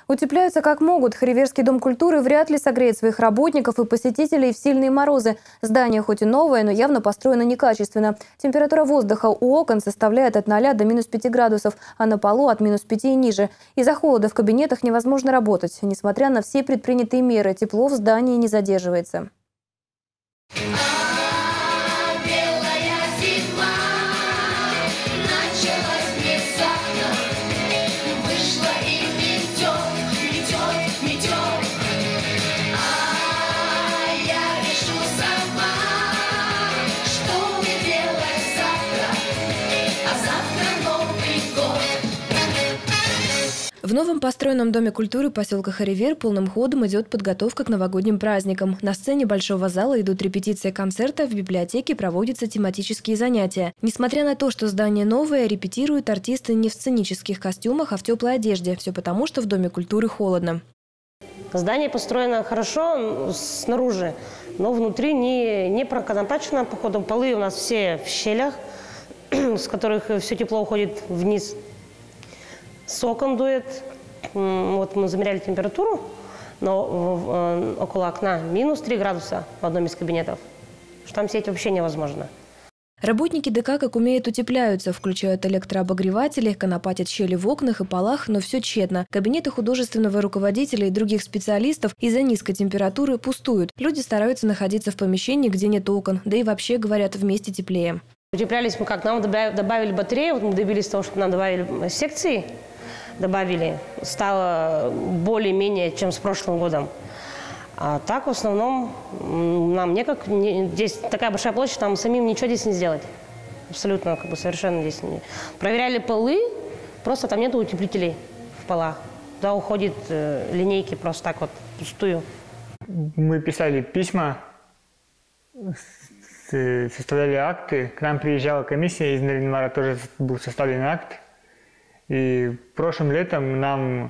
Утепляются как могут. Хариверский дом культуры вряд ли согреет своих работников и посетителей в сильные морозы. Здание хоть и новое, но явно построено некачественно. Температура воздуха у окон составляет от 0 до -5 градусов, а на полу от -5 и ниже. Из-за холода в кабинетах невозможно работать. Несмотря на все предпринятые меры, тепло в здании не задерживается. В новом построенном Доме культуры поселка Харивер полным ходом идет подготовка к новогодним праздникам. На сцене большого зала идут репетиции концерта, в библиотеке проводятся тематические занятия. Несмотря на то, что здание новое, репетируют артисты не в сценических костюмах, а в теплой одежде. Все потому, что в Доме культуры холодно. Здание построено хорошо снаружи, но внутри не проконопачено. Походу, полы у нас все в щелях, с которых все тепло уходит вниз. С окон дует. Вот мы замеряли температуру, но около окна -3 градуса в одном из кабинетов. Что там сидеть вообще невозможно. Работники ДК как умеют утепляются, включают электрообогреватели, конопатят щели в окнах и полах, но все тщетно. Кабинеты художественного руководителя и других специалистов из-за низкой температуры пустуют. Люди стараются находиться в помещении, где нет окон, да и вообще, говорят, вместе теплее. Утеплялись мы как? Нам добавили батареи, вот мы добились того, что нам добавили секции. Стало более-менее, чем с прошлым годом. А так, в основном, нам здесь такая большая площадь, там самим ничего здесь не сделать. Абсолютно, совершенно здесь не. Проверяли полы, просто там нету утеплителей в полах. Туда уходят линейки просто так вот, пустую. Мы писали письма, составляли акты. К нам приезжала комиссия из Нарьян-Мара, тоже был составлен акт. И прошлым летом нам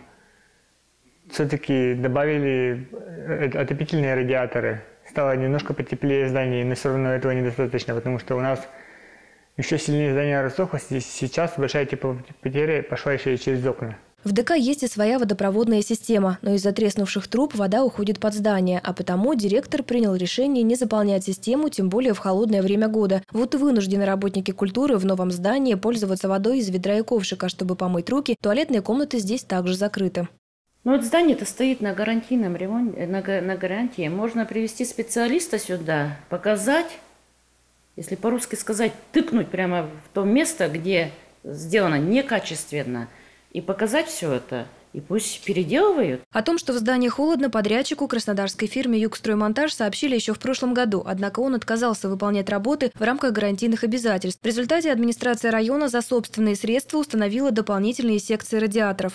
все-таки добавили отопительные радиаторы. Стало немножко потеплее здание, но все равно этого недостаточно, потому что у нас еще сильнее здание рассохлось, и сейчас большая теплопотеря пошла еще и через окна. В ДК есть и своя водопроводная система, но из-за треснувших труб вода уходит под здание, а потому директор принял решение не заполнять систему, тем более в холодное время года. Вот и вынуждены работники культуры в новом здании пользоваться водой из ведра и ковшика, чтобы помыть руки. Туалетные комнаты здесь также закрыты. Ну, вот здание-то стоит на гарантийном ремонте, на гарантии. Можно привести специалиста сюда, показать, если по-русски сказать, тыкнуть прямо в то место, где сделано некачественно, и показать все это, и пусть переделывают. О том, что в здании холодно, подрядчику краснодарской фирме «Югстроймонтаж» сообщили еще в прошлом году. Однако он отказался выполнять работы в рамках гарантийных обязательств. В результате администрация района за собственные средства установила дополнительные секции радиаторов.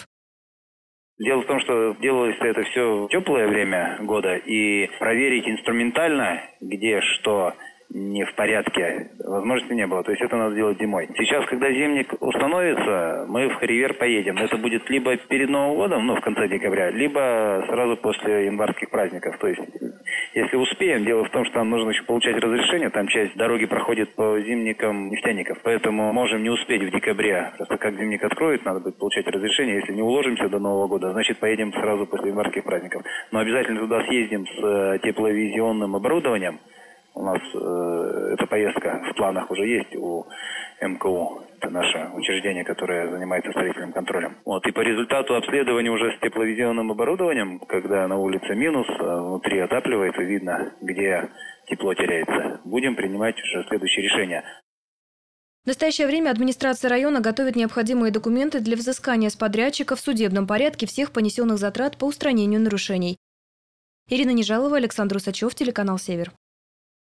Дело в том, что делалось это все в теплое время года, и проверить инструментально, где что не в порядке, возможности не было. То есть это надо делать зимой. Сейчас, когда зимник установится, мы в Харивер поедем. Это будет либо перед Новым годом, в конце декабря, либо сразу после январских праздников. То есть, если успеем, дело в том, что нам нужно еще получать разрешение. Там часть дороги проходит по зимникам нефтяников. Поэтому можем не успеть в декабре. Просто как зимник откроет, надо будет получать разрешение. Если не уложимся до Нового года, значит поедем сразу после январских праздников. Но обязательно туда съездим с тепловизионным оборудованием. У нас эта поездка в планах уже есть у МКУ. Это наше учреждение, которое занимается строительным контролем. И по результату обследования уже с тепловизионным оборудованием, когда на улице минус, а внутри отапливается, видно, где тепло теряется. Будем принимать уже следующие решения. В настоящее время администрация района готовит необходимые документы для взыскания с подрядчика в судебном порядке всех понесенных затрат по устранению нарушений. Ирина Нежалова, Александр Усачев, телеканал «Север».